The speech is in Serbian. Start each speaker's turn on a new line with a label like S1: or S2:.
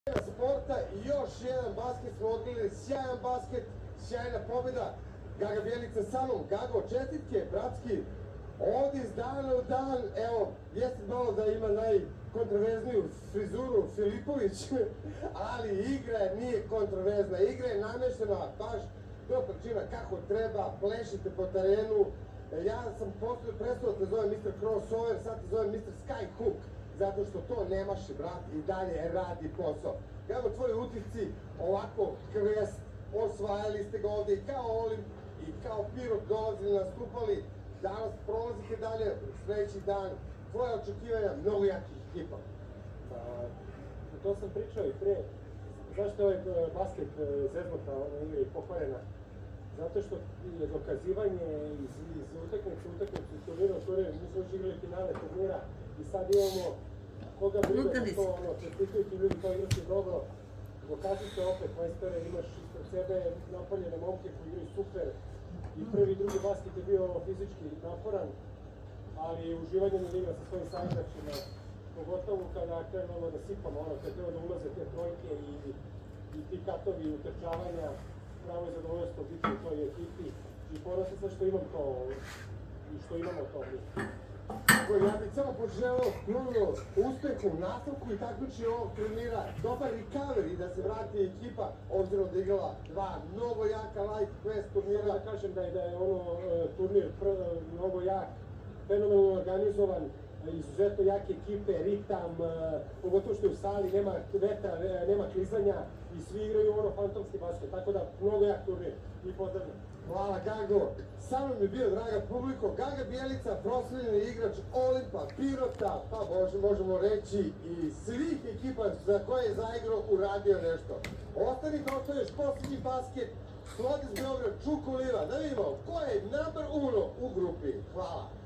S1: sporta i još jedan basket smo odgledali, sjajan basket, sjajna pobjeda. Gaga Bjelica sa mnom. Gago, čestitke, bratski, ovdje iz dana u dan, evo, jeste malo da ima najkontroverzniju frizuru Filipović, ali igra nije kontroverzna, igra je namještena baš do pričina kako treba, plešite po terenu. Ja sam prestao da te zovem Mr. Crossover, sad te zovem Mr. Skyhook, zato što to nemaš, brat, i dalje radi posao. Gago, tvoji utisci, ovako kvest, osvajali ste ga ovdje i kao Olimp i kao Pirot dolazili, nastupali, danas prolazite dalje, sljedeći dan, tvoje očekivanja, mnogo jakih ekipa.
S2: To sam pričao i prije, zašto je ovaj basket zeznuta i pokvarena? Zato što je dokazivanje iz utakmice iz turnira, mi smo još igrali finale turnira i sad imamo koga briga to, čestituju ti ljudi koji igrati dobro, dokazite opet, majstore, imaš ispred sebe napaljene momke koji igraju super i prvi i drugi basket je bio fizički naporan, ali uživanje ne igra sa svojim saigračima, pogotovo kada krenemo da sipamo, kada treba da ulaze te trojke i ti katovi utrčavanja, pravo je zadovoljstvo biti u toj ekipi i ponosan sam što imam to i što imamo to.
S1: Ja bih samo poželeo puno uspehu u nastavku i takmičenju ovog turnira, dobar recovery da se vrati ekipa, obzirom da je igrala dva mnogo jaka light quest turnira.
S2: Samo da kažem da je turnir mnogo jak, fenomenalno organizovan, izuzetno jake ekipe, ritam, pogotovo što je u sali, nema vetra, nema klizanja i svi igraju fantomski basket, tako da mnogo jak turnir i pozdravljam.
S1: Hvala Gago, sa mnom je bio, draga publiko, Gaga Bjelica, proslavljeni igrač Olimpa, Pirota, pa možemo reći i svih ekipa za koje je zaigrao uradio nešto. Ostanite, ostaje još posljednji basket, Slodis Beograd, Čuko Liva, da vidimo ko je number 1 u grupi. Hvala.